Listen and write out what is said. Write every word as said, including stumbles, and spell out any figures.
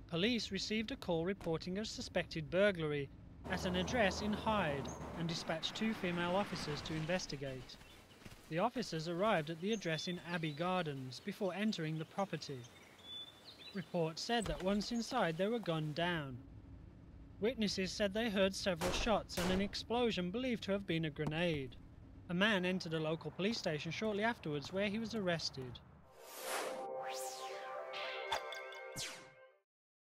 Police received a call reporting a suspected burglary at an address in Hyde and dispatched two female officers to investigate. The officers arrived at the address in Abbey Gardens before entering the property. Reports said that once inside they were gunned down. Witnesses said they heard several shots and an explosion believed to have been a grenade. A man entered a local police station shortly afterwards where he was arrested.